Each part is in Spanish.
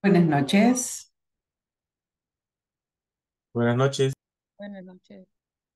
Buenas noches. Buenas noches. Buenas noches.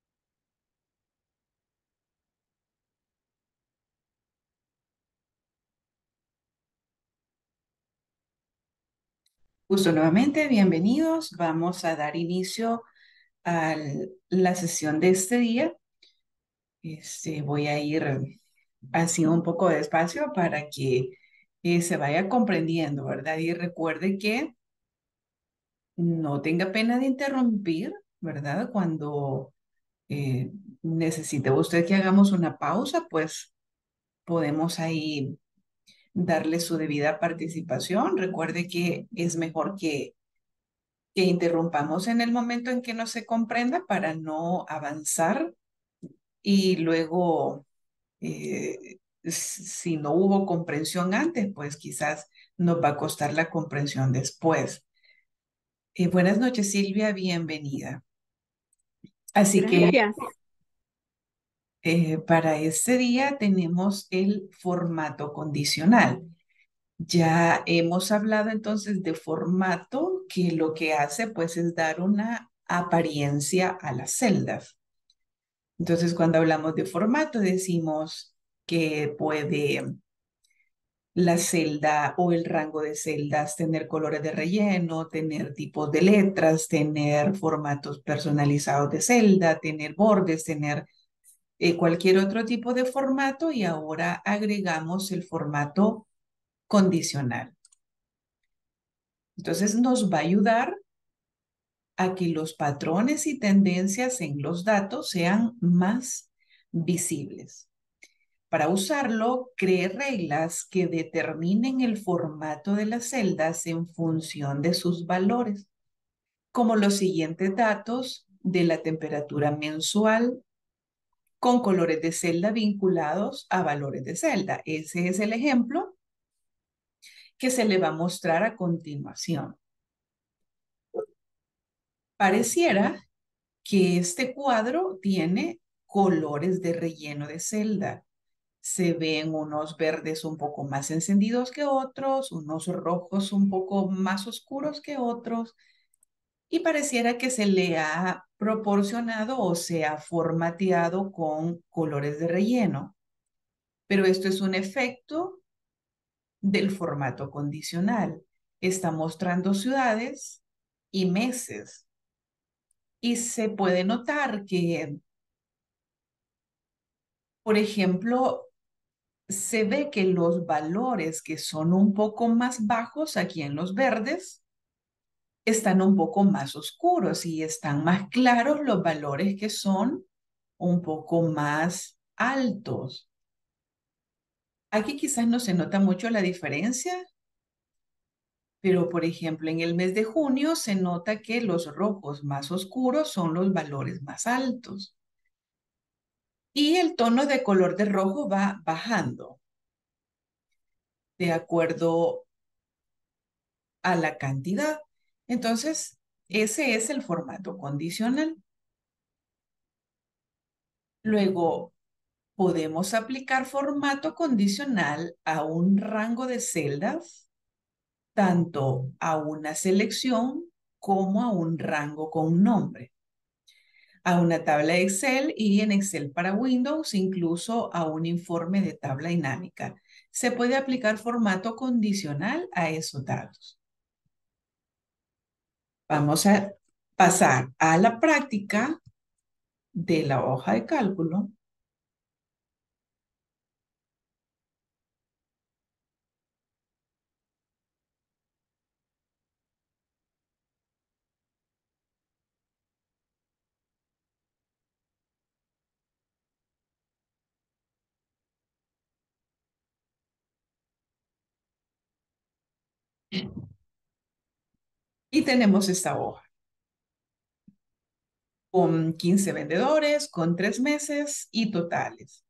Gusto nuevamente, bienvenidos. Vamos a dar inicio a la sesión de este día. Voy a ir así un poco despacio para que se vaya comprendiendo, ¿verdad? Y recuerde que no tenga pena de interrumpir, ¿verdad? Cuando eh, necesite usted que hagamos una pausa, pues podemos ahí darle su debida participación. Recuerde que es mejor que interrumpamos en el momento en que no se comprenda para no avanzar y luego, si no hubo comprensión antes, pues quizás nos va a costar la comprensión después. Buenas noches, Silvia, bienvenida. Así que Gracias. para este día tenemos el formato condicional. Ya hemos hablado entonces de formato, que lo que hace pues es dar una apariencia a las celdas. Entonces, cuando hablamos de formato, decimos que puede la celda o el rango de celdas tener colores de relleno, tener tipos de letras, tener formatos personalizados de celda, tener bordes, tener cualquier otro tipo de formato y ahora agregamos el formato condicional. Entonces, nos va a ayudar a que los patrones y tendencias en los datos sean más visibles. Para usarlo, cree reglas que determinen el formato de las celdas en función de sus valores, como los siguientes datos de la temperatura mensual con colores de celda vinculados a valores de celda. Ese es el ejemplo que se le va a mostrar a continuación. Pareciera que este cuadro tiene colores de relleno de celda. Se ven unos verdes un poco más encendidos que otros, unos rojos un poco más oscuros que otros, y pareciera que se le ha proporcionado o se ha formateado con colores de relleno. Pero esto es un efecto del formato condicional. Está mostrando ciudades y meses. Y se puede notar que, por ejemplo, se ve que los valores que son un poco más bajos aquí en los verdes están un poco más oscuros y están más claros los valores que son un poco más altos. Aquí quizás no se nota mucho la diferencia, pero por ejemplo en el mes de junio se nota que los rojos más oscuros son los valores más altos y el tono de color de rojo va bajando de acuerdo a la cantidad. Entonces, ese es el formato condicional. Luego, podemos aplicar formato condicional a un rango de celdas, tanto a una selección como a un rango con nombre, a una tabla Excel y en Excel para Windows, incluso a un informe de tabla dinámica. Se puede aplicar formato condicional a esos datos. Vamos a pasar a la práctica de la hoja de cálculo y tenemos esta hoja con 15 vendedores, con 3 meses y totales.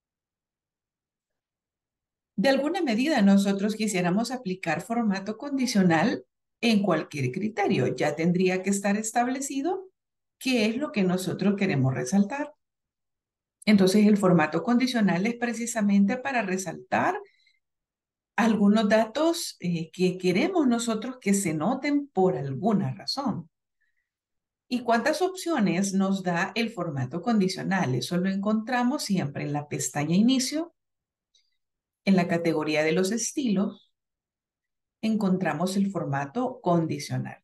De alguna medida, nosotros quisiéramos aplicar formato condicional en cualquier criterio. Ya tendría que estar establecido qué es lo que nosotros queremos resaltar. Entonces, el formato condicional es precisamente para resaltar algunos datos que queremos nosotros que se noten por alguna razón. ¿Y cuántas opciones nos da el formato condicional? Eso lo encontramos siempre en la pestaña Inicio, en la categoría de los estilos, encontramos el formato condicional.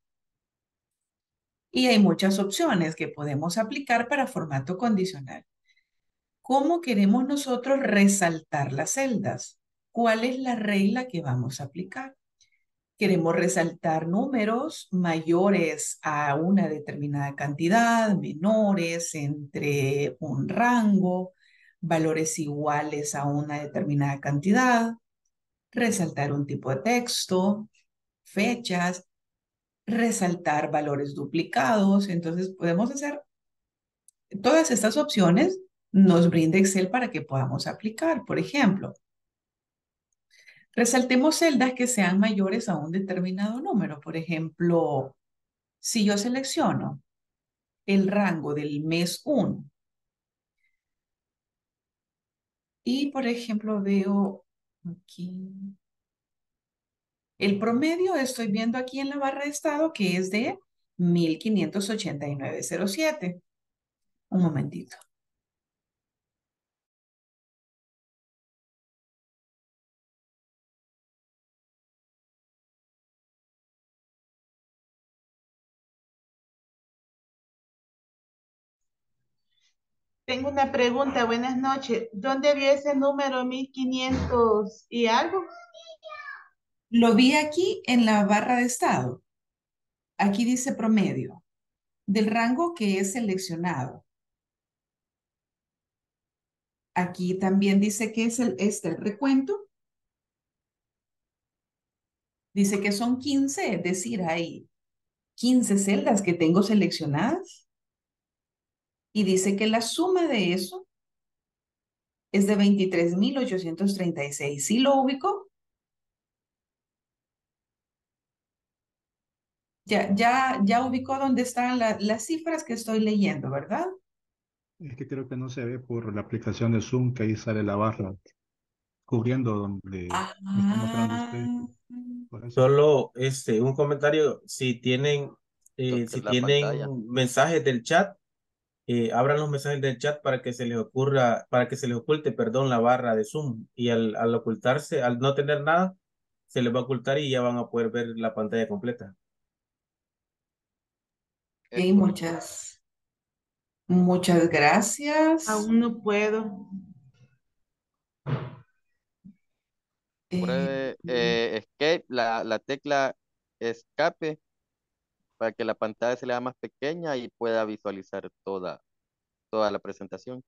Y hay muchas opciones que podemos aplicar para formato condicional. ¿Cómo queremos nosotros resaltar las celdas? ¿Cuál es la regla que vamos a aplicar? Queremos resaltar números mayores a una determinada cantidad, menores entre un rango, valores iguales a una determinada cantidad, resaltar un tipo de texto, fechas, resaltar valores duplicados. Entonces podemos hacer todas estas opciones, nos brinda Excel para que podamos aplicar. Por ejemplo, resaltemos celdas que sean mayores a un determinado número. Por ejemplo, si yo selecciono el rango del mes 1 y, por ejemplo, veo aquí el promedio, estoy viendo aquí en la barra de estado que es de 1589,07. Un momentito. Tengo una pregunta, buenas noches. ¿Dónde vio ese número 1500 y algo? Lo vi aquí en la barra de estado. Aquí dice promedio del rango que es seleccionado. Aquí también dice que es el recuento. Dice que son 15, es decir, hay 15 celdas que tengo seleccionadas. Y dice que la suma de eso es de 23,836. ¿Sí lo ubico? Ya ubicó dónde están las cifras que estoy leyendo, ¿verdad? Es que creo que no se ve por la aplicación de Zoom, que ahí sale la barra cubriendo donde está mostrando usted. Ah, Por eso. Solo un comentario, Toque si la pantalla. tienen mensajes del chat, abran los mensajes del chat para que se les ocurra, para que se les oculte, perdón, la barra de Zoom. Y al ocultarse, al no tener nada, se les va a ocultar y ya van a poder ver la pantalla completa. Es ok, correcto. muchas gracias. Aún no puedo. Eh, Pruebe escape, la tecla escape para que la pantalla se le haga más pequeña y pueda visualizar toda la presentación.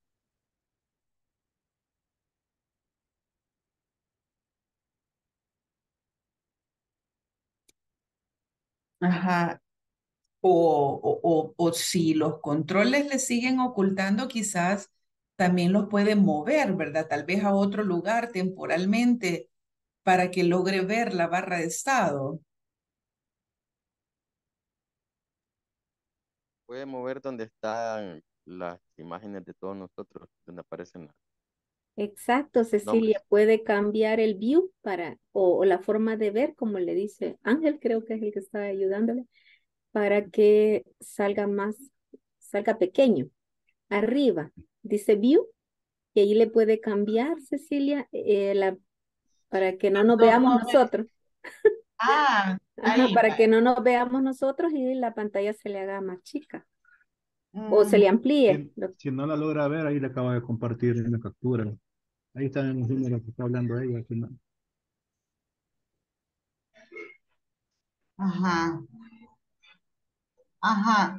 ajá. O si los controles le siguen ocultando, quizás también los puede mover, ¿verdad? Tal vez a otro lugar temporalmente para que logre ver la barra de estado. Puede mover donde están las imágenes de todos nosotros, donde aparecen los Exacto, Cecilia, nombres. puede cambiar el view o la forma de ver, como le dice Ángel, creo que es el que está ayudándole, para que salga pequeño. Arriba dice view y ahí le puede cambiar, Cecilia, para que no nos No, veamos no nosotros. Ajá, ahí para va. que no nos veamos nosotros y la pantalla se le haga más chica o se Mm, le amplíe. Si no la logra ver, ahí le acaba de compartir una captura. Ahí están los números que está hablando ella. Al final. ajá, ajá.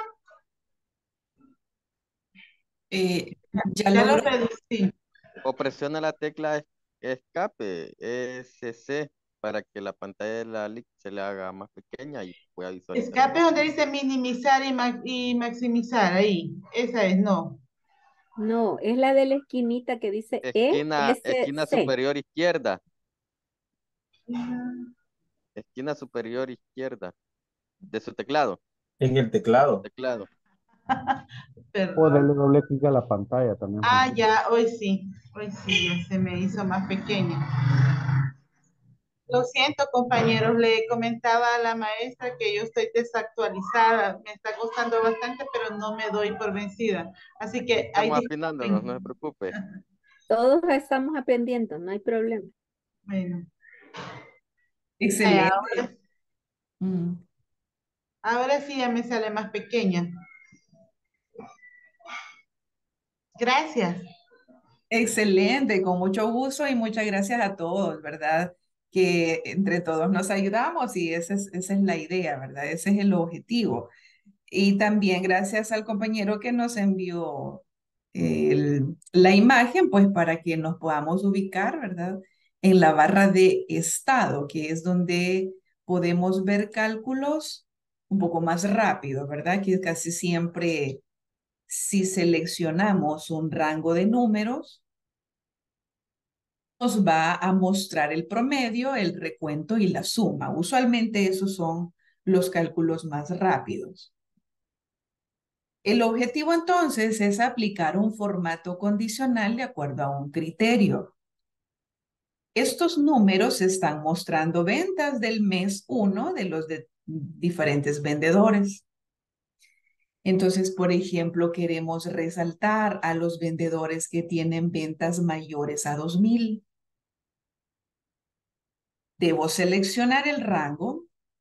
Ya Ya lo logró. reducí. O presiona la tecla escape, ESC, para que la pantalla de la LIC se le haga más pequeña y pueda visualizar Escape mejor. donde dice minimizar y maximizar. Ahí. Esa es, no. No, es la de la esquinita que dice Esquina ESC. superior izquierda. Esquina superior izquierda de su teclado. En el teclado. Teclado. O Perdón. darle doble clic a la pantalla también Ah, funciona. ya, hoy sí. Hoy sí, ya se me hizo más pequeña. Lo siento, compañeros, le comentaba a la maestra que yo estoy desactualizada. Me está costando bastante, pero no me doy por vencida. Así que, ay, Estamos afinándonos, no se disculpen. preocupe. Todos estamos aprendiendo, no hay problema. Bueno, Excelente. Mm. ahora sí ya me sale más pequeña. Gracias. Excelente, con mucho gusto y muchas gracias a todos, ¿verdad? Que entre todos nos ayudamos y esa es la idea, ¿verdad? Ese es el objetivo. Y también gracias al compañero que nos envió la imagen, pues para que nos podamos ubicar, ¿verdad? En la barra de estado, que es donde podemos ver cálculos un poco más rápido, ¿verdad? Que casi siempre si seleccionamos un rango de números, nos va a mostrar el promedio, el recuento y la suma. Usualmente esos son los cálculos más rápidos. El objetivo entonces es aplicar un formato condicional de acuerdo a un criterio. Estos números están mostrando ventas del mes 1 de los diferentes vendedores. Entonces, por ejemplo, queremos resaltar a los vendedores que tienen ventas mayores a 2,000. Debo seleccionar el rango,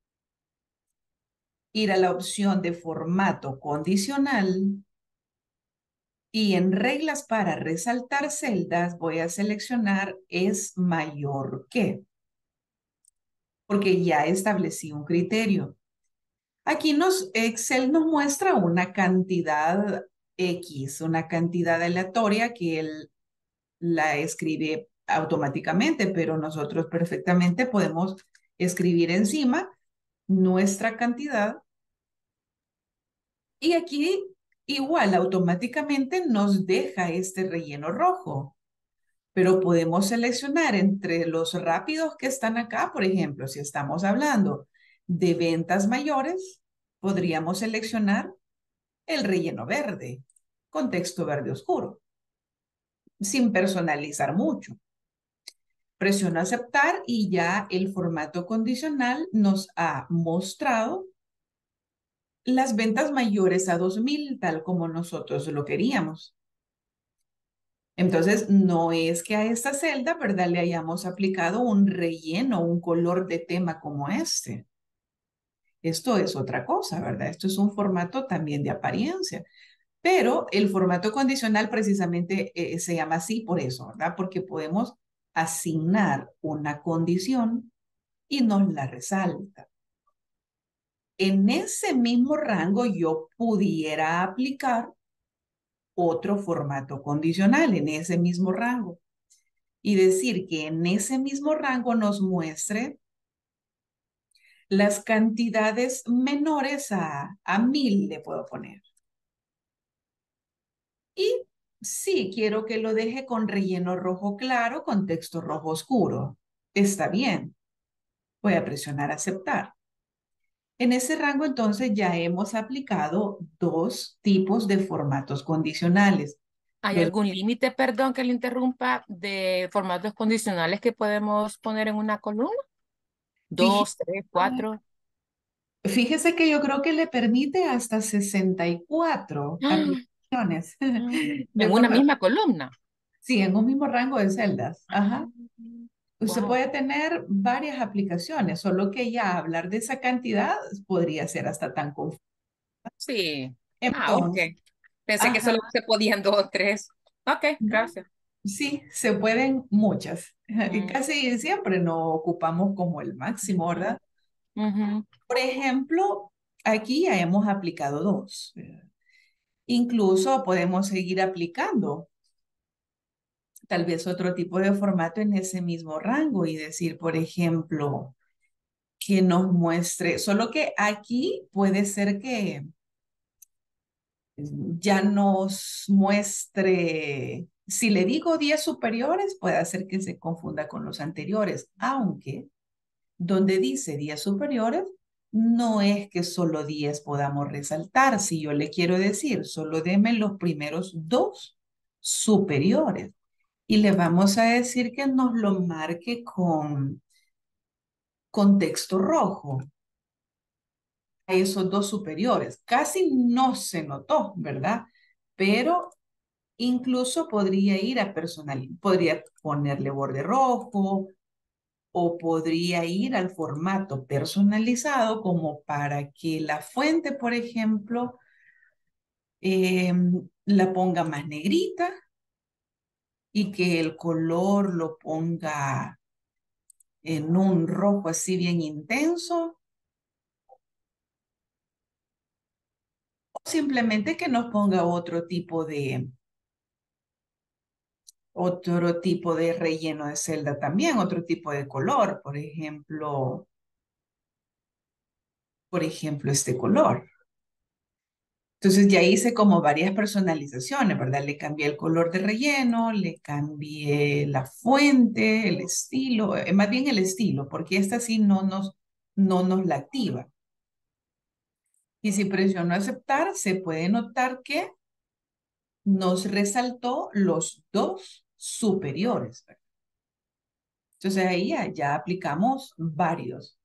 ir a la opción de formato condicional y en reglas para resaltar celdas voy a seleccionar es mayor que, porque ya establecí un criterio. Aquí Excel nos muestra una cantidad X, una cantidad aleatoria que él la escribe automáticamente, pero nosotros perfectamente podemos escribir encima nuestra cantidad y aquí igual automáticamente nos deja este relleno rojo, pero podemos seleccionar entre los rápidos que están acá, por ejemplo, si estamos hablando de ventas mayores, podríamos seleccionar el relleno verde con texto verde oscuro, sin personalizar mucho. Presiono aceptar y ya el formato condicional nos ha mostrado las ventas mayores a 2,000, tal como nosotros lo queríamos. Entonces, no es que a esta celda, ¿verdad? Le hayamos aplicado un relleno, un color de tema como este. Esto es otra cosa, ¿verdad? Esto es un formato también de apariencia. Pero el formato condicional precisamente se llama así por eso, ¿verdad? Porque podemos asignar una condición y nos la resalta. En ese mismo rango yo pudiera aplicar otro formato condicional en ese mismo rango y decir que en ese mismo rango nos muestre las cantidades menores a 1,000, le puedo poner. Y sí, quiero que lo deje con relleno rojo claro, con texto rojo oscuro. Está bien. Voy a presionar aceptar. En ese rango entonces ya hemos aplicado dos tipos de formatos condicionales. ¿Hay algún límite, perdón, que le interrumpa, de formatos condicionales que podemos poner en una columna? ¿2, 3, 4? Fíjese que yo creo que le permite hasta 64 aplicaciones. En una misma columna. Sí, en un mismo rango de celdas. Ajá. Usted Wow. puede tener varias aplicaciones, solo que ya hablar de esa cantidad podría ser hasta tan confuso. Sí. Ok. Entonces, Pensé que solo se podían 2 o 3. Ok, gracias. sí, se pueden muchas. Y Mm. casi siempre no ocupamos como el máximo, ¿verdad? Por ejemplo, aquí ya hemos aplicado dos. Incluso podemos seguir aplicando tal vez otro tipo de formato en ese mismo rango y decir, por ejemplo, que nos muestre, solo que aquí puede ser que ya nos muestre, si le digo 10 superiores, puede hacer que se confunda con los anteriores, aunque donde dice 10 superiores, no es que solo 10 podamos resaltar. Si yo le quiero decir, solo deme los primeros 2 superiores. Y le vamos a decir que nos lo marque con con texto rojo. A esos dos superiores. Casi no se notó, ¿verdad? Pero incluso podría ir a podría ponerle borde rojo o podría ir al formato personalizado como para que la fuente, por ejemplo, la ponga más negrita y que el color lo ponga en un rojo así bien intenso. O simplemente que nos ponga otro tipo de relleno de celda también, otro tipo de color, por ejemplo, este color. Entonces ya hice como varias personalizaciones, ¿verdad? Le cambié el color de relleno, le cambié la fuente, el estilo, más bien el estilo, porque esta sí no nos la activa. Y si presiono aceptar, se puede notar que nos resaltó los dos superiores, ¿verdad? Entonces ahí ya aplicamos varios.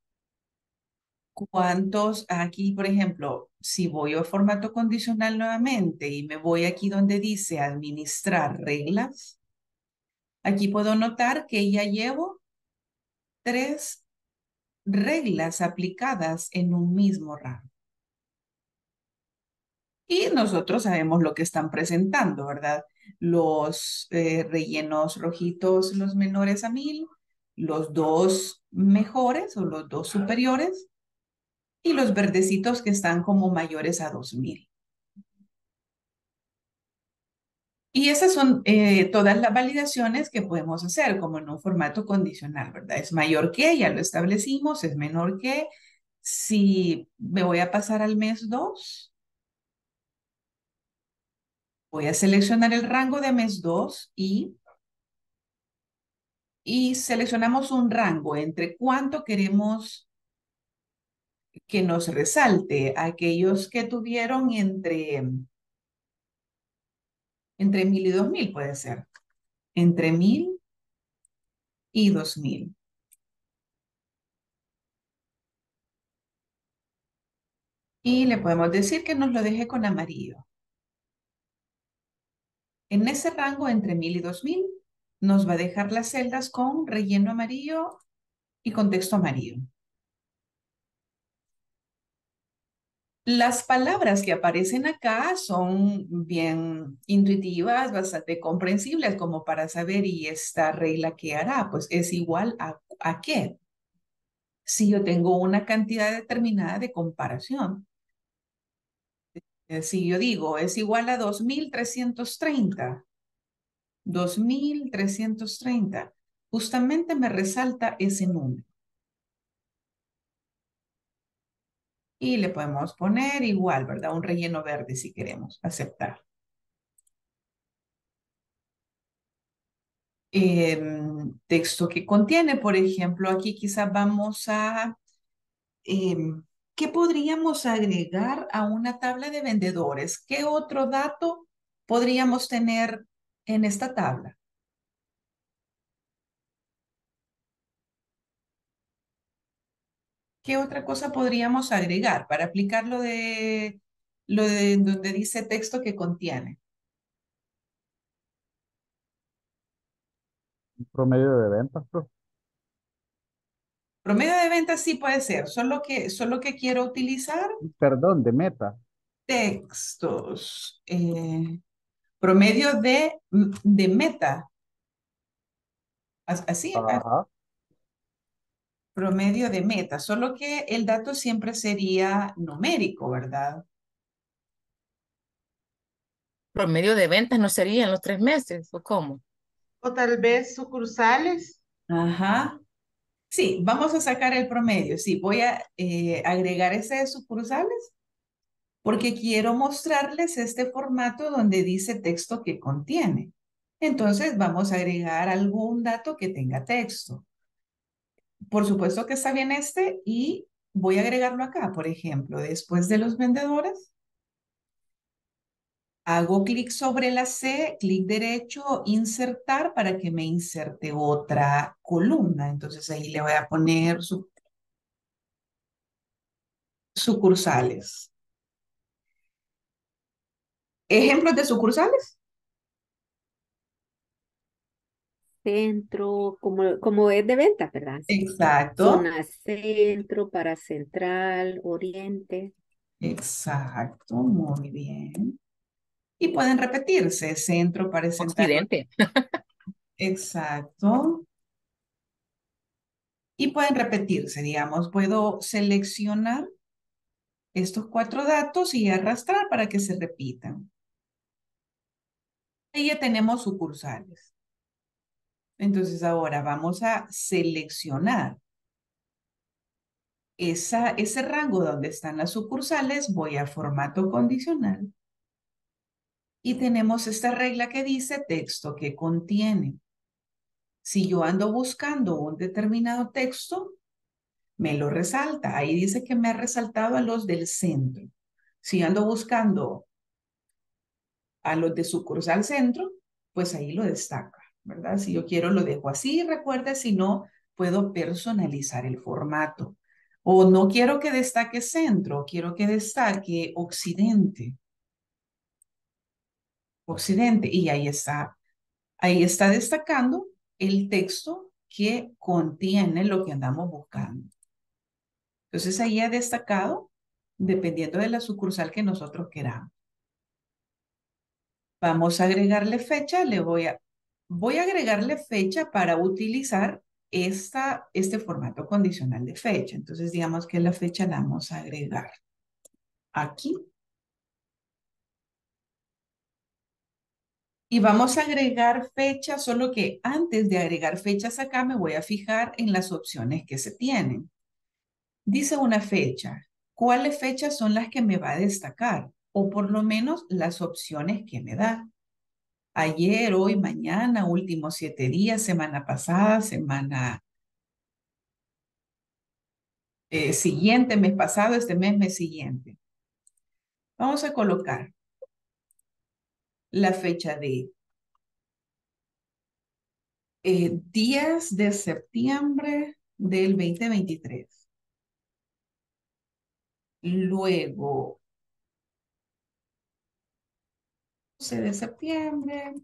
¿Cuántos aquí, por ejemplo, si voy a formato condicional nuevamente y me voy aquí donde dice administrar reglas, aquí puedo notar que ya llevo 3 reglas aplicadas en un mismo rango. Y nosotros sabemos lo que están presentando, ¿verdad? Los rellenos rojitos, los menores a 1000, los dos mejores o los dos superiores, y los verdecitos que están como mayores a 2000. Y esas son todas las validaciones que podemos hacer como en un formato condicional, ¿verdad? Es mayor que, ya lo establecimos, es menor que. Si me voy a pasar al mes 2, voy a seleccionar el rango de mes 2 y seleccionamos un rango entre cuánto queremos que nos resalte. Aquellos que tuvieron entre 1000 y 2000 puede ser. Entre 1000 y 2000. Y le podemos decir que nos lo deje con amarillo. En ese rango entre 1000 y 2000 nos va a dejar las celdas con relleno amarillo y con texto amarillo. Las palabras que aparecen acá son bien intuitivas, bastante comprensibles, como para saber, ¿y esta regla qué hará? Pues es igual a qué. Si yo tengo una cantidad determinada de comparación. Si yo digo, es igual a 2330. 2330. Justamente me resalta ese número. Y le podemos poner igual, ¿verdad? Un relleno verde si queremos aceptar. Texto que contiene, por ejemplo, aquí quizás vamos a, ¿qué podríamos agregar a una tabla de vendedores? ¿Qué otro dato podríamos tener en esta tabla? ¿Qué otra cosa podríamos agregar para aplicar lo de donde dice texto que contiene? Promedio de ventas, pues. Promedio de ventas sí puede ser, solo que quiero utilizar Perdón, de meta. textos. Promedio de meta. Así, Ajá. promedio de meta, solo que el dato siempre sería numérico, ¿verdad? Promedio de ventas no sería en los 3 meses, ¿o cómo? O tal vez sucursales. Ajá. Sí, vamos a sacar el promedio. Sí, voy a agregar ese de sucursales porque quiero mostrarles este formato donde dice texto que contiene. Entonces vamos a agregar algún dato que tenga texto. Por supuesto que está bien este y voy a agregarlo acá, por ejemplo, después de los vendedores. Hago clic sobre la C, clic derecho, insertar para que me inserte otra columna. Entonces ahí le voy a poner sucursales. ¿Ejemplos de sucursales? Centro, como es de venta, ¿verdad? Exacto, Zona centro, para central, oriente. exacto, muy bien. Y pueden repetirse, centro para central. Occidente. Exacto. Y pueden repetirse, digamos, puedo seleccionar estos 4 datos y arrastrar para que se repitan. Ahí ya tenemos sucursales. Entonces ahora vamos a seleccionar ese rango donde están las sucursales, voy a formato condicional. Y tenemos esta regla que dice texto que contiene. Si yo ando buscando un determinado texto, me lo resalta. Ahí dice que me ha resaltado a los del centro. Si ando buscando a los de sucursal centro, pues ahí lo destaca, ¿verdad? Si yo quiero lo dejo así, recuerda, si no, puedo personalizar el formato. O no quiero que destaque centro, quiero que destaque occidente. Occidente, y ahí está. Ahí está destacando el texto que contiene lo que andamos buscando. Entonces ahí ha destacado dependiendo de la sucursal que nosotros queramos. Vamos a agregarle fecha, voy a agregarle fecha para utilizar este formato condicional de fecha. Entonces digamos que la fecha la vamos a agregar aquí. Y vamos a agregar fecha, solo que antes de agregar fechas acá me voy a fijar en las opciones que se tienen. Dice una fecha. ¿Cuáles fechas son las que me va a destacar? O por lo menos las opciones que me da. Ayer, hoy, mañana, últimos 7 días, semana pasada, semana siguiente, mes pasado, este mes siguiente. Vamos a colocar la fecha de 10 de septiembre del 2023. Luego, 12 de septiembre,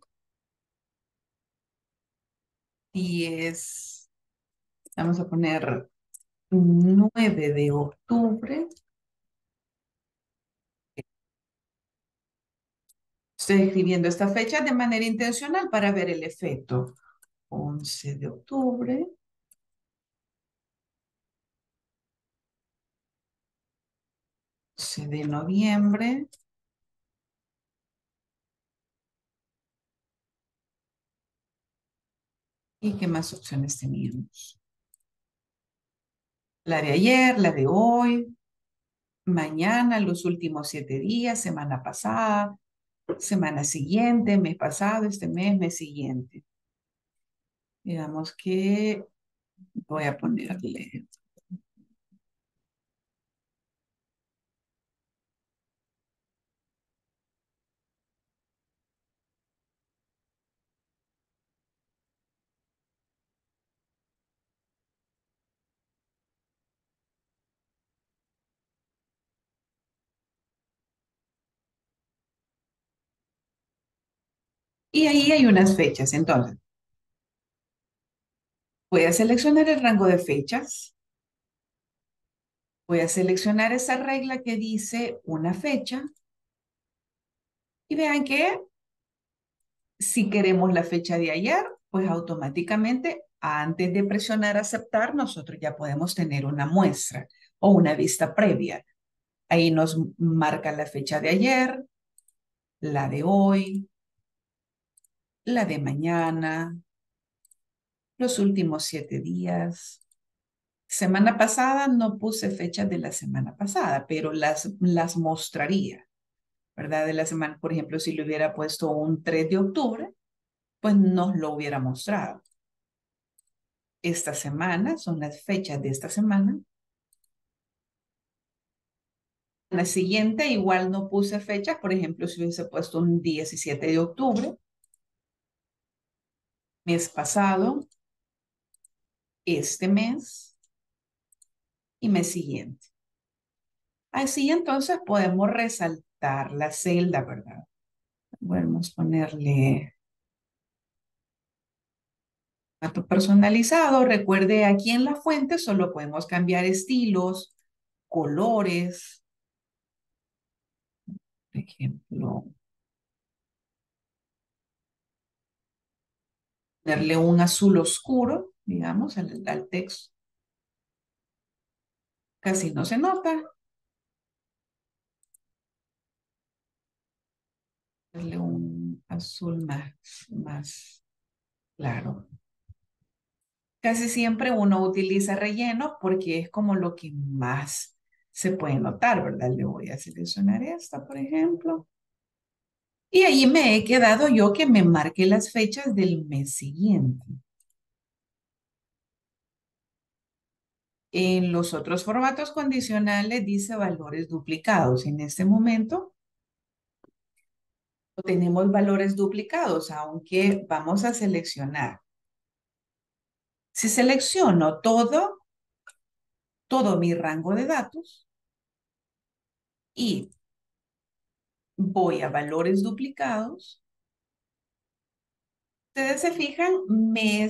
10, vamos a poner 9 de octubre. Estoy escribiendo esta fecha de manera intencional para ver el efecto. 11 de octubre. 11 de noviembre. ¿Y qué más opciones teníamos? La de ayer, la de hoy, mañana, los últimos 7 días, semana pasada, semana siguiente, mes pasado, este mes siguiente. Digamos que voy a ponerle. Y ahí hay unas fechas. Entonces, voy a seleccionar el rango de fechas. Voy a seleccionar esa regla que dice una fecha. Y vean que si queremos la fecha de ayer, pues automáticamente antes de presionar aceptar, nosotros ya podemos tener una muestra o una vista previa. Ahí nos marca la fecha de ayer, la de hoy, la de mañana, los últimos 7 días. Semana pasada no puse fechas de la semana pasada, pero las mostraría, ¿verdad? De la semana, por ejemplo, si le hubiera puesto un 3 de octubre, pues nos lo hubiera mostrado. Esta semana son las fechas de esta semana. La siguiente igual no puse fechas, por ejemplo, si hubiese puesto un 17 de octubre, mes pasado, este mes y mes siguiente. Así entonces podemos resaltar la celda, ¿verdad? Podemos ponerle dato personalizado. Recuerde, aquí en la fuente solo podemos cambiar estilos, colores, por ejemplo, ponerle un azul oscuro, digamos, al texto. Casi no se nota. Darle un azul más claro. Casi siempre uno utiliza relleno porque es como lo que más se puede notar, ¿verdad? Le voy a seleccionar esta, por ejemplo. Y ahí me he quedado yo que me marque las fechas del mes siguiente. En los otros formatos condicionales dice valores duplicados. En este momento no tenemos valores duplicados, aunque vamos a seleccionar. Si selecciono todo mi rango de datos y voy a valores duplicados, ustedes se fijan, me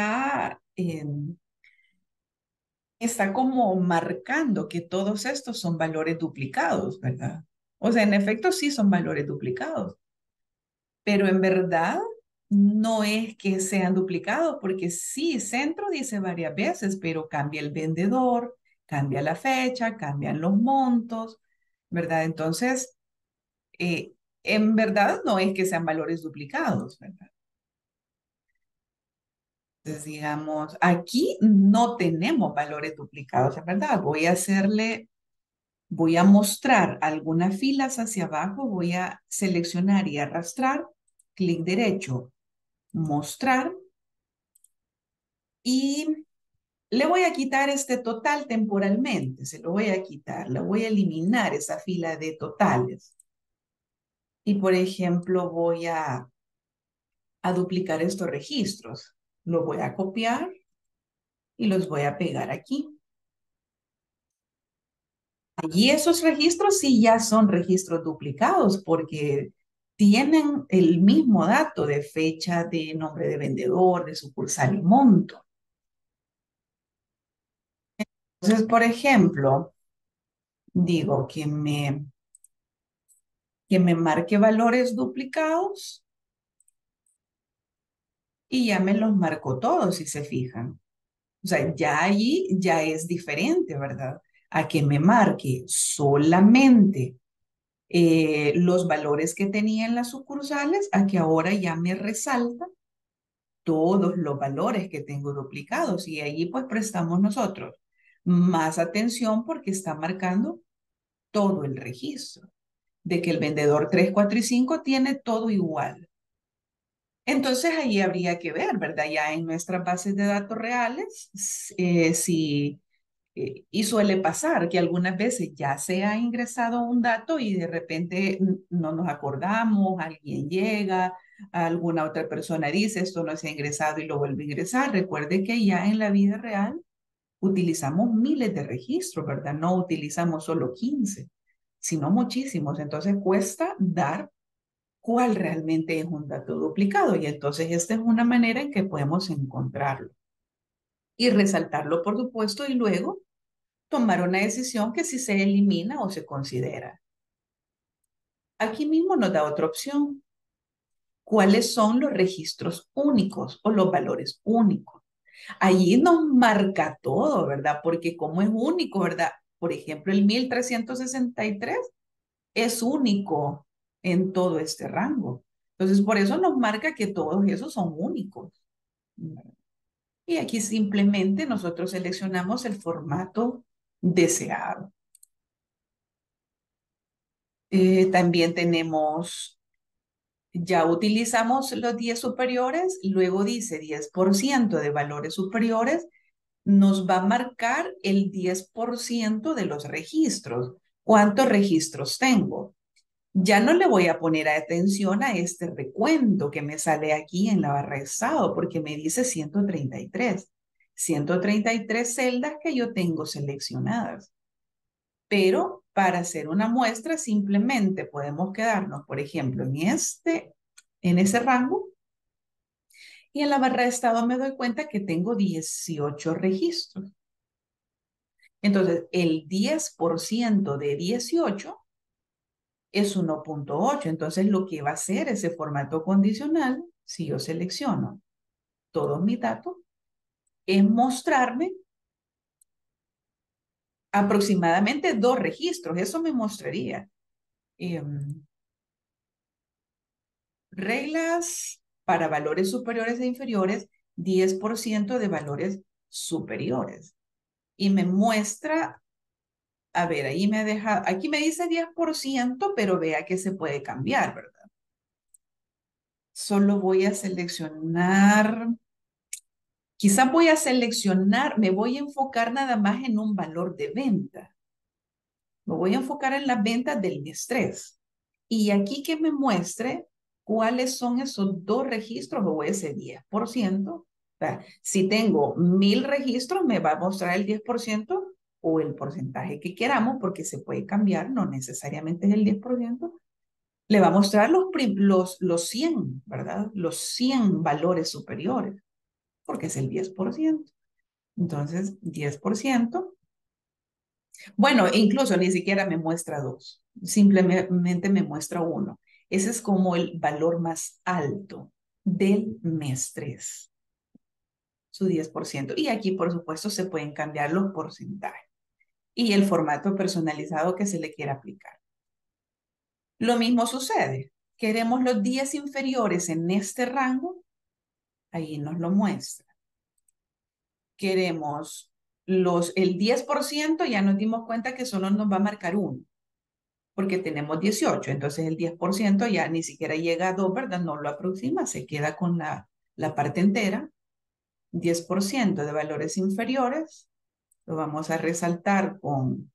está como marcando que todos estos son valores duplicados, ¿verdad? O sea, en efecto sí son valores duplicados, pero en verdad no es que sean duplicados, porque sí, centro dice varias veces, pero cambia el vendedor, cambia la fecha, cambian los montos, ¿verdad? Entonces, eh, en verdad no es que sean valores duplicados, ¿verdad? Entonces, digamos, aquí no tenemos valores duplicados, es verdad. Voy a mostrar algunas filas hacia abajo, voy a seleccionar y arrastrar, clic derecho, mostrar, y le voy a quitar este total temporalmente, se lo voy a quitar, le voy a eliminar esa fila de totales. Y por ejemplo, voy a duplicar estos registros. Los voy a copiar y los voy a pegar aquí. Y esos registros sí ya son registros duplicados porque tienen el mismo dato de fecha, de nombre de vendedor, de sucursal y monto. Entonces, por ejemplo, digo que me marque valores duplicados y ya me los marcó todos, si se fijan. O sea, ya allí ya es diferente, ¿verdad? A que me marque solamente los valores que tenía en las sucursales, a que ahora ya me resalta todos los valores que tengo duplicados. Y allí pues prestamos nosotros más atención porque está marcando todo el registro de que el vendedor 3, 4 y 5 tiene todo igual. Entonces ahí habría que ver, ¿verdad? Ya en nuestras bases de datos reales, y suele pasar que algunas veces ya se ha ingresado un dato y de repente no nos acordamos, alguien llega, alguna otra persona dice esto no se ha ingresado y lo vuelve a ingresar. Recuerde que ya en la vida real utilizamos miles de registros, ¿verdad? No utilizamos solo 15, sino muchísimos. Entonces cuesta dar cuál realmente es un dato duplicado y entonces esta es una manera en que podemos encontrarlo y resaltarlo, por supuesto, y luego tomar una decisión que si se elimina o se considera. Aquí mismo nos da otra opción. ¿Cuáles son los registros únicos o los valores únicos? Allí nos marca todo, ¿verdad? Porque como es único, ¿verdad? Por ejemplo, el 1363 es único en todo este rango. Entonces, por eso nos marca que todos esos son únicos. Y aquí simplemente nosotros seleccionamos el formato deseado. También tenemos, ya utilizamos los 10 superiores, luego dice 10% de valores superiores, nos va a marcar el 10% de los registros. ¿Cuántos registros tengo? Ya no le voy a poner atención a este recuento que me sale aquí en la barra de estado porque me dice 133. 133 celdas que yo tengo seleccionadas. Pero para hacer una muestra simplemente podemos quedarnos, por ejemplo, en ese rango. Y en la barra de estado me doy cuenta que tengo 18 registros. Entonces, el 10% de 18 es 1.8. Entonces, lo que va a hacer ese formato condicional, si yo selecciono todos mis datos, es mostrarme aproximadamente 2 registros. Eso me mostraría. Reglas para valores superiores e inferiores, 10% de valores superiores. Y me muestra, a ver, ahí me deja, aquí me dice 10%, pero vea que se puede cambiar, ¿verdad? Solo voy a seleccionar, quizás voy a seleccionar, me voy a enfocar nada más en un valor de venta. Me voy a enfocar en las ventas del mes 3. Y aquí que me muestre cuáles son esos 2 registros o ese 10%. O sea, si tengo 1000 registros, me va a mostrar el 10% o el porcentaje que queramos, porque se puede cambiar, no necesariamente es el 10%. Le va a mostrar los 100, ¿verdad? Los 100 valores superiores, porque es el 10%. Entonces, 10%. Bueno, incluso ni siquiera me muestra 2, simplemente me muestra 1. Ese es como el valor más alto del mes 3, su 10%. Y aquí, por supuesto, se pueden cambiar los porcentajes y el formato personalizado que se le quiera aplicar. Lo mismo sucede. Queremos los 10 inferiores en este rango, ahí nos lo muestra. Queremos el 10%, ya nos dimos cuenta que solo nos va a marcar 1. Porque tenemos 18, entonces el 10% ya ni siquiera llega a 2, ¿verdad? No lo aproxima, se queda con la parte entera. 10% de valores inferiores, lo vamos a resaltar con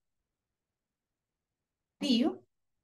tío.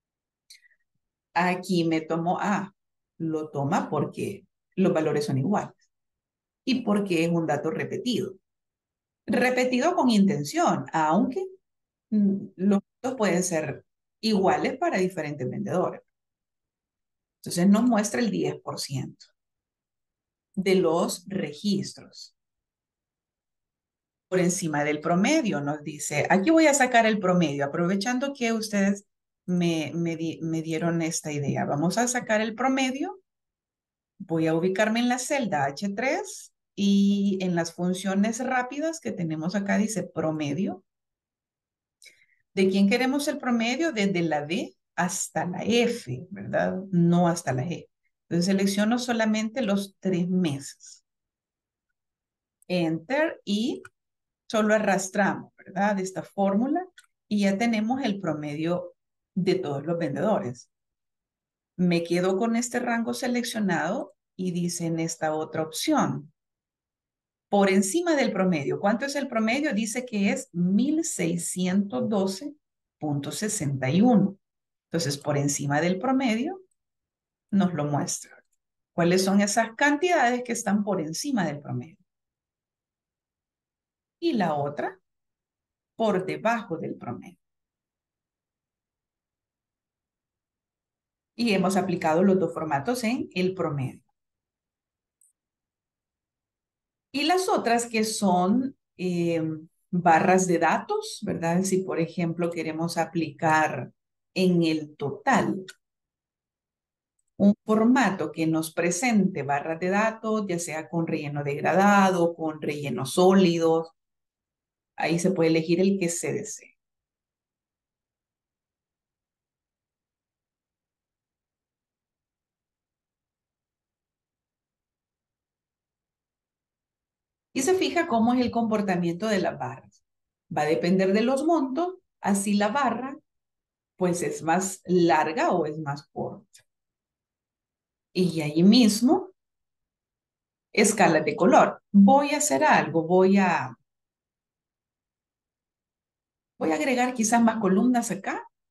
Aquí me tomo lo toma porque los valores son iguales y porque es un dato repetido. Repetido con intención, aunque los datos pueden ser iguales para diferentes vendedores. Entonces nos muestra el 10% de los registros. Por encima del promedio, nos dice, aquí voy a sacar el promedio, aprovechando que ustedes me dieron esta idea. Vamos a sacar el promedio, voy a ubicarme en la celda H3 y en las funciones rápidas que tenemos acá dice promedio. ¿De quién queremos el promedio? Desde la D hasta la F, ¿verdad? No hasta la G. Entonces selecciono solamente los 3 meses. Enter y solo arrastramos, ¿verdad? De esta fórmula y ya tenemos el promedio de todos los vendedores. Me quedo con este rango seleccionado y dice en esta otra opción, por encima del promedio. ¿Cuánto es el promedio? Dice que es 1612.61. Entonces, por encima del promedio, nos lo muestra. ¿Cuáles son esas cantidades que están por encima del promedio? Y la otra, por debajo del promedio. Y hemos aplicado los 2 formatos en el promedio. Y las otras que son barras de datos, ¿verdad? Si, por ejemplo, queremos aplicar en el total un formato que nos presente barras de datos, ya sea con relleno degradado, con rellenos sólidos, ahí se puede elegir el que se desee. Y se fija cómo es el comportamiento de las barras. Va a depender de los montos, así la barra pues es más larga o es más corta. Y ahí mismo, escalas de color. Voy a hacer algo, voy a agregar quizás más columnas acá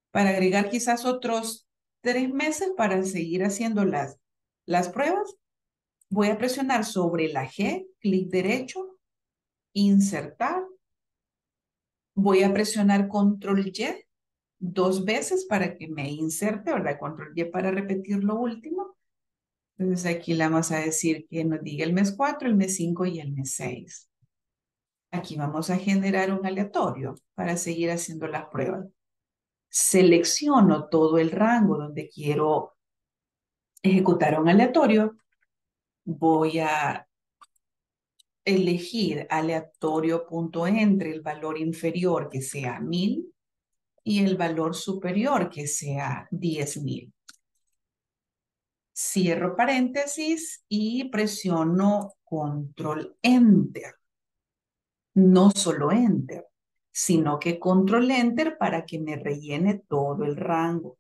para agregar quizás otros 3 meses para seguir haciendo las pruebas. Voy a presionar sobre la G, clic derecho, insertar. Voy a presionar control Y 2 veces para que me inserte, ¿verdad? Control Y para repetir lo último. Entonces aquí le vamos a decir que nos diga el mes 4, el mes 5 y el mes 6. Aquí vamos a generar un aleatorio para seguir haciendo las pruebas. Selecciono todo el rango donde quiero ejecutar un aleatorio. Voy a elegir aleatorio.entre el valor inferior que sea 1000 y el valor superior que sea 10.000. Cierro paréntesis y presiono control enter. No solo enter, sino que control enter para que me rellene todo el rango.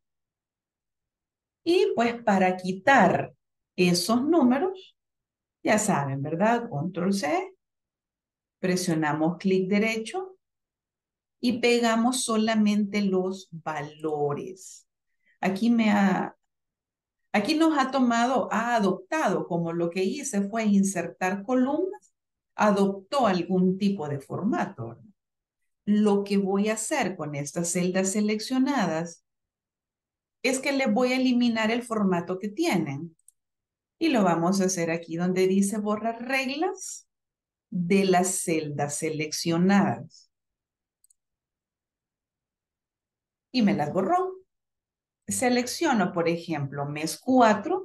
Y pues para quitar esos números, ya saben, ¿verdad? Control C, presionamos clic derecho y pegamos solamente los valores. Aquí nos ha adoptado, como lo que hice fue insertar columnas, adoptó algún tipo de formato, ¿verdad? Lo que voy a hacer con estas celdas seleccionadas es que les voy a eliminar el formato que tienen. Y lo vamos a hacer aquí donde dice borrar reglas de las celdas seleccionadas. Y me las borró. Selecciono, por ejemplo, mes 4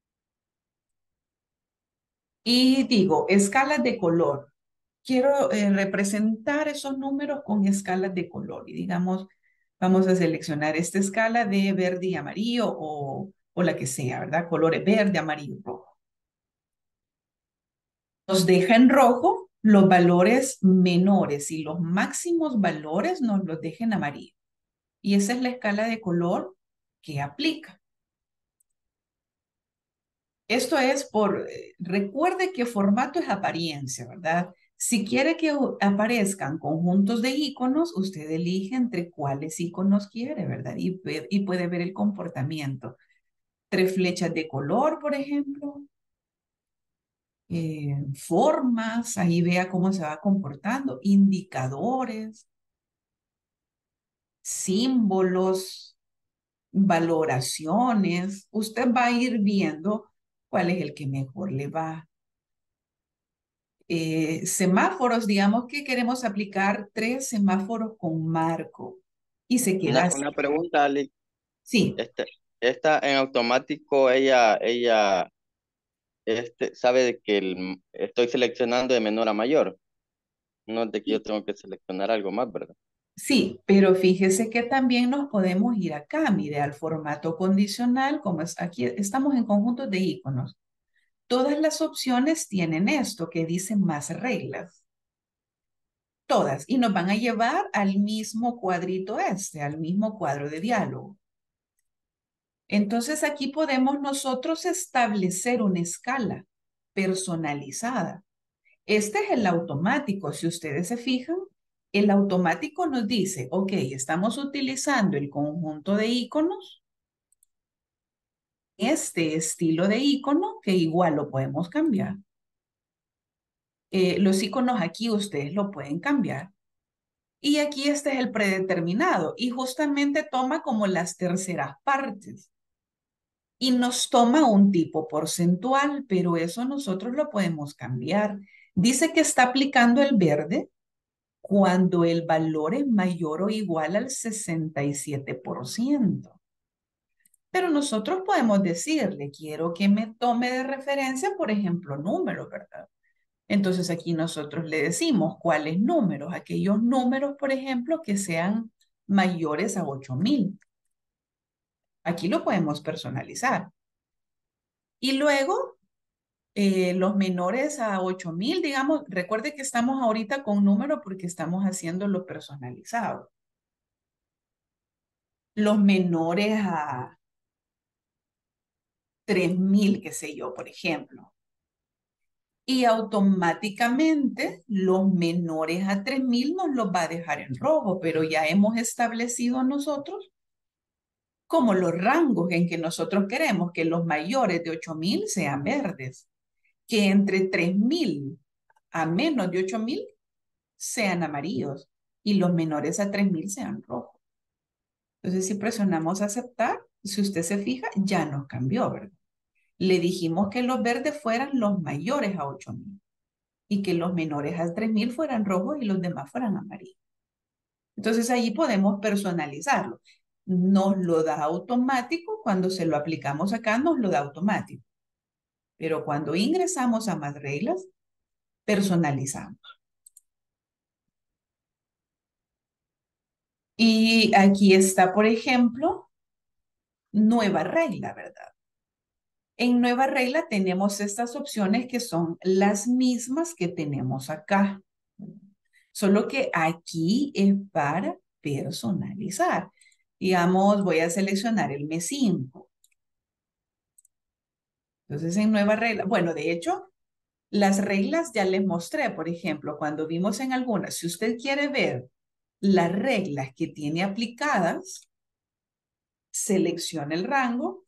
y digo escalas de color. Quiero representar esos números con escalas de color. Y digamos, vamos a seleccionar esta escala de verde y amarillo o la que sea, ¿verdad? Colores verde, amarillo, rojo. Nos deja en rojo los valores menores y los máximos valores nos los deja en amarillo. Y esa es la escala de color que aplica. Esto es recuerde que formato es apariencia, ¿verdad? Si quiere que aparezcan conjuntos de iconos, usted elige entre cuáles iconos quiere, ¿verdad? Y puede ver el comportamiento. 3 flechas de color, por ejemplo. Formas, ahí vea cómo se va comportando. Indicadores. Símbolos. Valoraciones. Usted va a ir viendo cuál es el que mejor le va. Semáforos, digamos que queremos aplicar 3 semáforos con marco y se queda así. Una pregunta, Ali. Sí, Esta en automático, ella sabe de que estoy seleccionando de menor a mayor. No es de que yo tengo que seleccionar algo más, ¿verdad? sí, pero fíjese que también nos podemos ir acá, mire, al formato condicional, como es aquí, estamos en conjuntos de iconos. Todas las opciones tienen esto que dice más reglas. Todas, y nos van a llevar al mismo cuadrito al mismo cuadro de diálogo. Entonces aquí podemos nosotros establecer una escala personalizada. Este es el automático. Si ustedes se fijan, el automático nos dice, ok, estamos utilizando el conjunto de iconos, este estilo de icono, que igual lo podemos cambiar. Los iconos aquí ustedes lo pueden cambiar. Y aquí este es el predeterminado y justamente toma como las terceras partes. Y nos toma un tipo porcentual, pero eso nosotros lo podemos cambiar. Dice que está aplicando el verde cuando el valor es mayor o igual al 67%. Pero nosotros podemos decirle, quiero que me tome de referencia, por ejemplo, números, ¿verdad? Entonces aquí nosotros le decimos cuáles números, aquellos números, por ejemplo, que sean mayores a 8.000. Aquí lo podemos personalizar. Y luego, los menores a 8.000, digamos, recuerde que estamos ahorita con números porque estamos haciendo lo personalizado. Los menores a 3.000, qué sé yo, por ejemplo. Y automáticamente los menores a 3.000 nos los va a dejar en rojo, pero ya hemos establecido nosotros como los rangos en que nosotros queremos que los mayores de 8.000 sean verdes, que entre 3.000 a menos de 8.000 sean amarillos y los menores a 3.000 sean rojos. Entonces, si presionamos aceptar, si usted se fija, ya nos cambió, ¿verdad? Le dijimos que los verdes fueran los mayores a 8.000 y que los menores a 3.000 fueran rojos y los demás fueran amarillos. Entonces, ahí podemos personalizarlo. Nos lo da automático, cuando se lo aplicamos acá, nos lo da automático. Pero cuando ingresamos a más reglas, personalizamos. Y aquí está, por ejemplo, nueva regla, ¿verdad? En nueva regla tenemos estas opciones que son las mismas que tenemos acá. Solo que aquí es para personalizar. Digamos, voy a seleccionar el mes 5. Entonces, en nueva regla, bueno, de hecho, las reglas ya les mostré, por ejemplo, cuando vimos en algunas, si usted quiere ver las reglas que tiene aplicadas, selecciona el rango,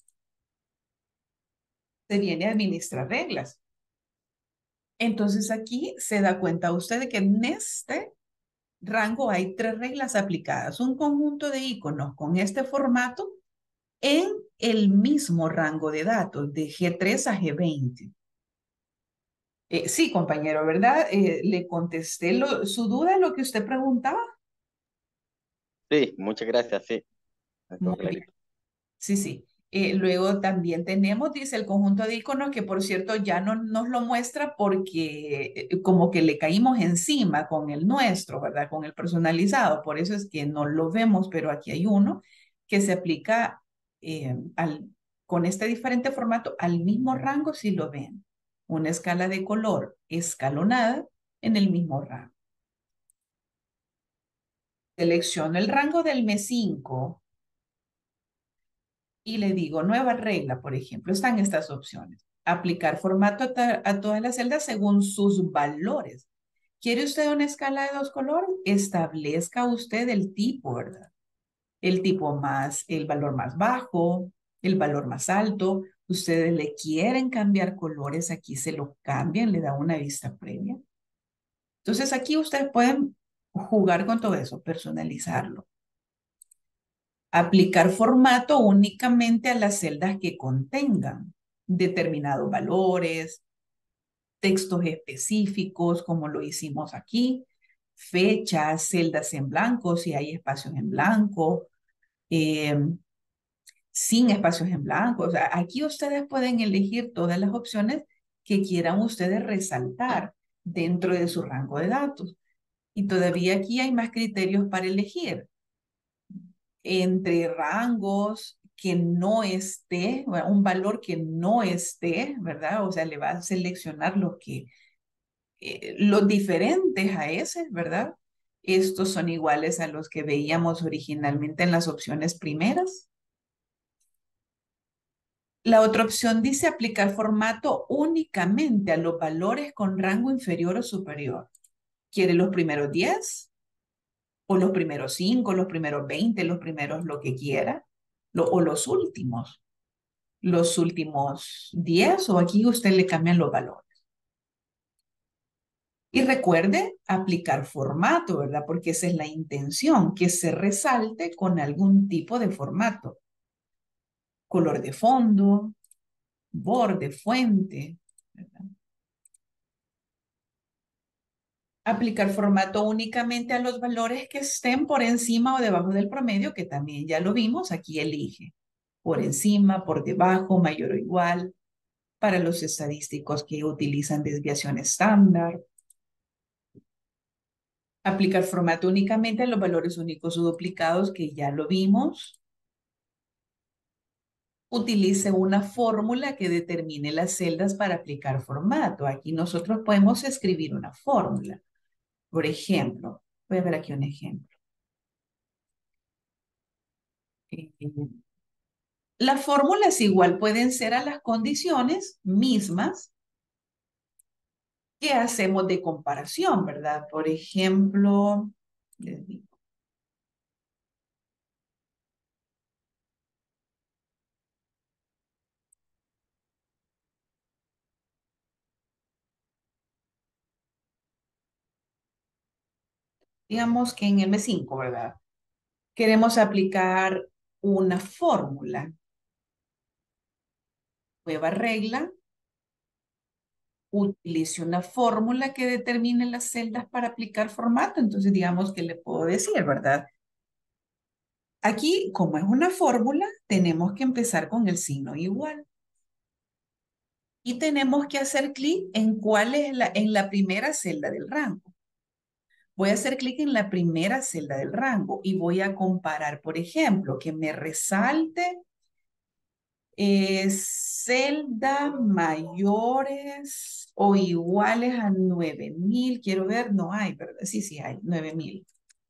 se viene a administrar reglas. Entonces aquí se da cuenta usted de que en este rango hay 3 reglas aplicadas, un conjunto de iconos con este formato en el mismo rango de datos, de G3 a G20. Sí, compañero, ¿verdad? ¿Le contesté su duda, lo que usted preguntaba? Sí, muchas gracias, sí. Me quedó Muy bien. clarito. Sí, sí. Luego también tenemos, dice, el conjunto de iconos, que por cierto ya no nos lo muestra porque como que le caímos encima con el nuestro, ¿verdad? Con el personalizado. Por eso es que no lo vemos, pero aquí hay uno que se aplica con este diferente formato al mismo rango si lo ven. Una escala de color escalonada en el mismo rango. Selecciono el rango del mes 5 y le digo nueva regla, por ejemplo. Están estas opciones. Aplicar formato a todas las celdas según sus valores. ¿Quiere usted una escala de 2 colores? Establezca usted el tipo, ¿verdad? El tipo más, el valor más bajo, el valor más alto. Ustedes le quieren cambiar colores, aquí se lo cambian, le da una vista previa. Entonces aquí ustedes pueden jugar con todo eso, personalizarlo. Aplicar formato únicamente a las celdas que contengan determinados valores, textos específicos, como lo hicimos aquí, fechas, celdas en blanco, si hay espacios en blanco, sin espacios en blanco. O sea, aquí ustedes pueden elegir todas las opciones que quieran ustedes resaltar dentro de su rango de datos. Y todavía aquí hay más criterios para elegir. Entre rangos que no esté, un valor que no esté, ¿verdad? O sea, le va a seleccionar los diferentes a ese, ¿verdad? Estos son iguales a los que veíamos originalmente en las opciones primeras. La otra opción dice aplicar formato únicamente a los valores con rango inferior o superior. ¿Quiere los primeros 10? ¿O los primeros 5, los primeros 20, los primeros lo que quiera? ¿O los últimos? ¿Los últimos 10? ¿O aquí usted le cambian los valores? Y recuerde aplicar formato, ¿verdad? Porque esa es la intención, que se resalte con algún tipo de formato. Color de fondo, borde, fuente, ¿verdad? Aplicar formato únicamente a los valores que estén por encima o debajo del promedio, que también ya lo vimos, aquí elige. Por encima, por debajo, mayor o igual. Para los estadísticos que utilizan desviación estándar. Aplicar formato únicamente a los valores únicos o duplicados, que ya lo vimos. Utilice una fórmula que determine las celdas para aplicar formato. Aquí nosotros podemos escribir una fórmula. Por ejemplo, voy a ver aquí un ejemplo. Las fórmulas igual pueden ser a las condiciones mismas que hacemos de comparación, ¿verdad? Por ejemplo, les digo, digamos que en el B5, ¿verdad? Queremos aplicar una fórmula. Nueva regla. Utilice una fórmula que determine las celdas para aplicar formato. Entonces, digamos que le puedo decir, ¿verdad? Aquí, como es una fórmula, tenemos que empezar con el signo igual. Y tenemos que hacer clic en cuál es en la primera celda del rango. Voy a hacer clic en la primera celda del rango y voy a comparar, por ejemplo, que me resalte celda mayores o iguales a 9000. Quiero ver, no hay, ¿verdad? Sí, sí hay, 9000.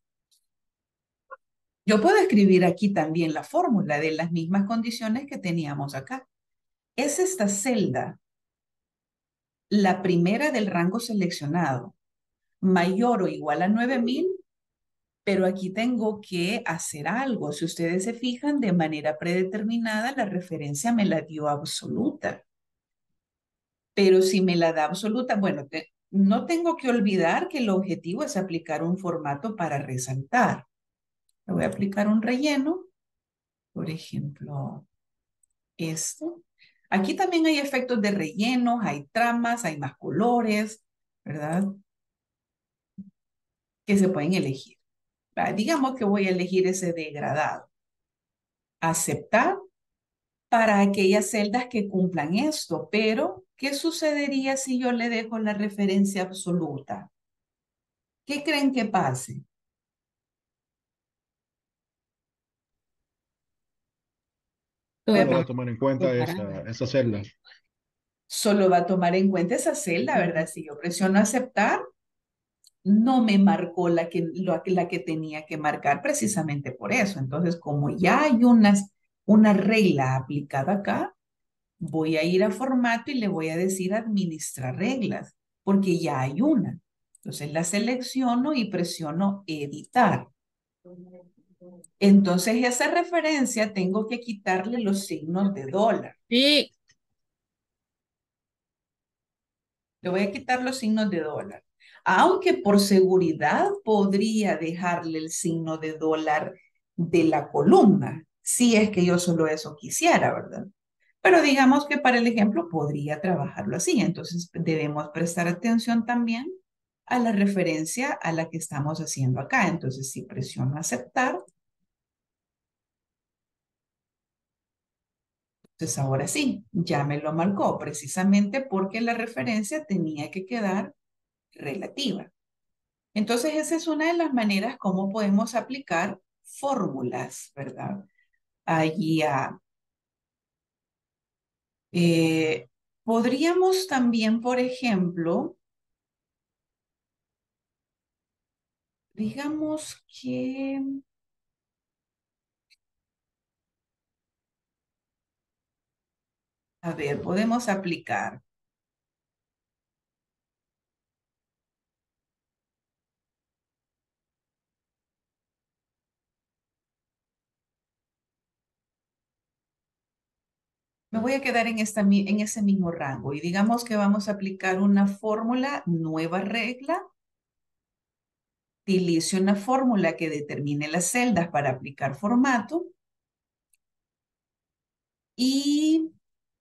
Yo puedo escribir aquí también la fórmula de las mismas condiciones que teníamos acá. Es esta celda, la primera del rango seleccionado, mayor o igual a 9000, pero aquí tengo que hacer algo. Si ustedes se fijan, de manera predeterminada, la referencia me la dio absoluta. Pero si me la da absoluta, bueno, no tengo que olvidar que el objetivo es aplicar un formato para resaltar. Le voy a aplicar un relleno, por ejemplo, esto. Aquí también hay efectos de rellenos, hay tramas, hay más colores, ¿verdad? Que se pueden elegir. Digamos que voy a elegir ese degradado. Aceptar para aquellas celdas que cumplan esto, pero ¿qué sucedería si yo le dejo la referencia absoluta? ¿Qué creen que pase? Voy a Solo va Todo a tomar en cuenta separado. esa celda. Solo va a tomar en cuenta esa celda, ¿verdad? Si yo presiono aceptar, no me marcó la que tenía que marcar precisamente por eso. Entonces, como ya hay una regla aplicada acá, voy a ir a formato y le voy a decir administrar reglas, porque ya hay una. Entonces la selecciono y presiono editar. Entonces esa referencia tengo que quitarle los signos de dólar. Sí, Le voy a quitar los signos de dólar. Aunque por seguridad podría dejarle el signo de dólar de la columna, si es que yo solo eso quisiera, ¿verdad? Pero digamos que para el ejemplo podría trabajarlo así. Entonces debemos prestar atención también a la referencia a la que estamos haciendo acá. Entonces si presiono aceptar, entonces ahora sí, ya me lo marcó precisamente porque la referencia tenía que quedar relativa. Entonces, esa es una de las maneras como podemos aplicar fórmulas, ¿verdad? Allí podríamos también, por ejemplo, digamos que, a ver, podemos aplicar. Me voy a quedar en ese mismo rango y digamos que vamos a aplicar una fórmula, nueva regla. Utilice una fórmula que determine las celdas para aplicar formato. Y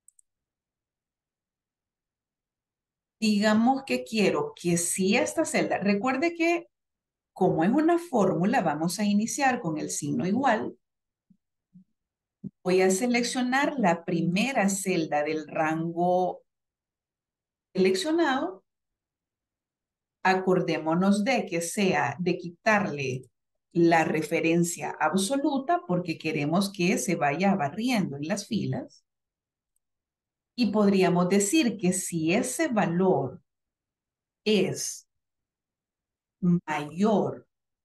digamos que quiero que si esta celda, recuerde que como es una fórmula, vamos a iniciar con el signo igual. Voy a seleccionar la primera celda del rango seleccionado. Acordémonos de que sea de quitarle la referencia absoluta porque queremos que se vaya barriendo en las filas. Y podríamos decir que si ese valor es mayor,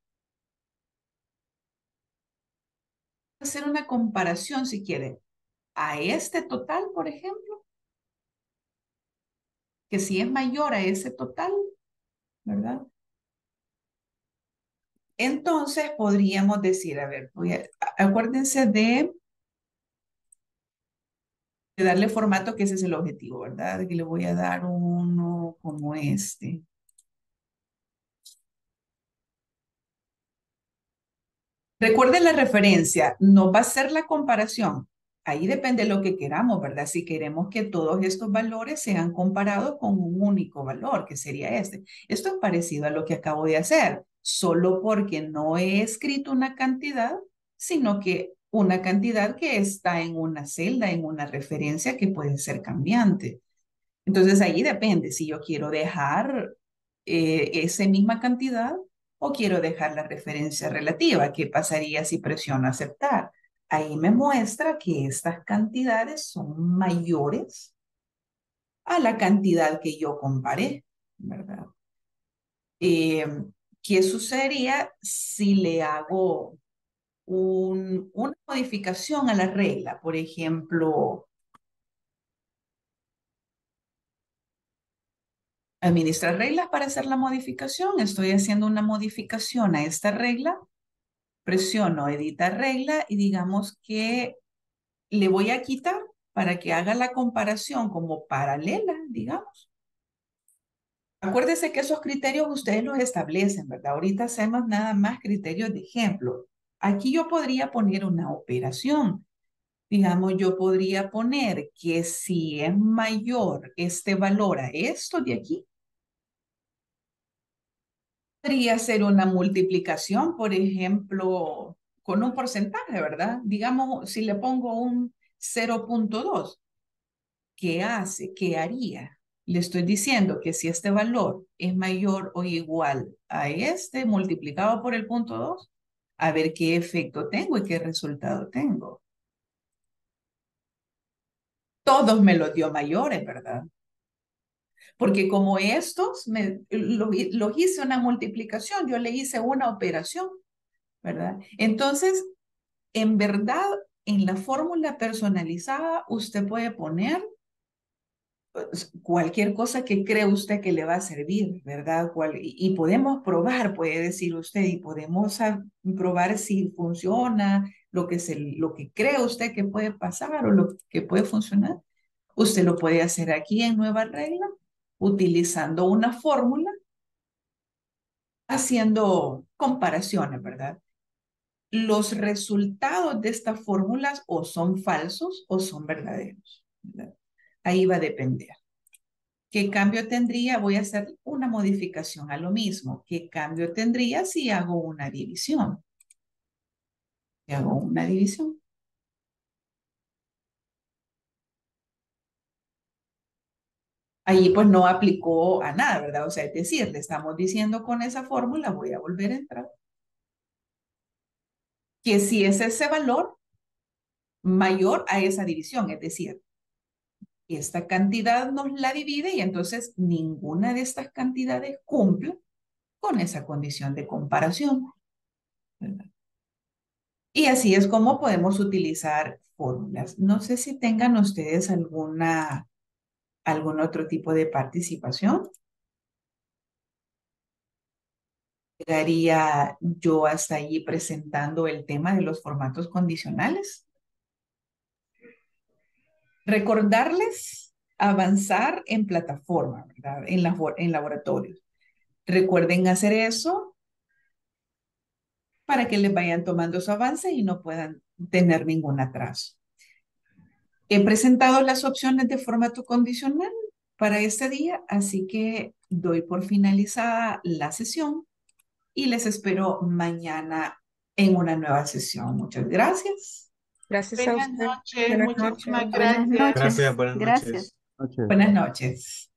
hacer una comparación si quiere a este total, por ejemplo, que si es mayor a ese total, ¿verdad? Entonces podríamos decir, a ver, acuérdense de darle formato, que ese es el objetivo, ¿verdad? Que le voy a dar uno como este. Recuerden la referencia, no va a ser la comparación. Ahí depende de lo que queramos, ¿verdad? Si queremos que todos estos valores sean comparados con un único valor, que sería este. Esto es parecido a lo que acabo de hacer, solo porque no he escrito una cantidad, sino que una cantidad que está en una celda, en una referencia que puede ser cambiante. Entonces ahí depende si yo quiero dejar esa misma cantidad o quiero dejar la referencia relativa. ¿Qué pasaría si presiono aceptar? Ahí me muestra que estas cantidades son mayores a la cantidad que yo comparé, ¿verdad? Eh, ¿Qué sucedería si le hago una modificación a la regla? Por ejemplo, administrar reglas para hacer la modificación. Estoy haciendo una modificación a esta regla. Presiono editar regla y digamos que le voy a quitar para que haga la comparación como paralela, digamos. Acuérdese que esos criterios ustedes los establecen, ¿verdad? Ahorita hacemos nada más criterios de ejemplo. Aquí yo podría poner una operación. Digamos, yo podría poner que si es mayor este valor a esto de aquí, podría ser una multiplicación, por ejemplo, con un porcentaje, ¿verdad? Digamos, si le pongo un 0.2, ¿qué hace? ¿Qué haría? Le estoy diciendo que si este valor es mayor o igual a este multiplicado por el punto 2, a ver qué efecto tengo y qué resultado tengo. Todos me los dio mayores, ¿verdad? Porque como estos, los hice una multiplicación, yo le hice una operación, ¿verdad? Entonces, en verdad, en la fórmula personalizada, usted puede poner cualquier cosa que cree usted que le va a servir, ¿verdad? Y podemos probar, puede decir usted, y podemos probar si funciona, lo que cree usted que puede pasar o lo que puede funcionar. Usted lo puede hacer aquí en Nueva Regla, utilizando una fórmula, haciendo comparaciones, ¿verdad? Los resultados de estas fórmulas o son falsos o son verdaderos, ¿verdad? Ahí va a depender. ¿Qué cambio tendría? Voy a hacer una modificación a lo mismo. ¿Qué cambio tendría si hago una división? Si hago una división. Ahí pues no aplicó a nada, ¿verdad? O sea, es decir, le estamos diciendo con esa fórmula, voy a volver a entrar, que si es ese valor mayor a esa división, es decir, esta cantidad nos la divide y entonces ninguna de estas cantidades cumple con esa condición de comparación, ¿verdad? Y así es como podemos utilizar fórmulas. No sé si tengan ustedes algún otro tipo de participación. Llegaría yo hasta allí presentando el tema de los formatos condicionales. Recordarles avanzar en plataforma, ¿verdad? En laboratorios. Recuerden hacer eso para que les vayan tomando su avance y no puedan tener ningún atraso. He presentado las opciones de formato condicional para este día, así que doy por finalizada la sesión y les espero mañana en una nueva sesión. Muchas gracias. Gracias a Buenas usted. noches, Buenas muchísimas noches. Buenas gracias. Gracias, noches. buenas Gracias. noches. Noche. Buenas noches.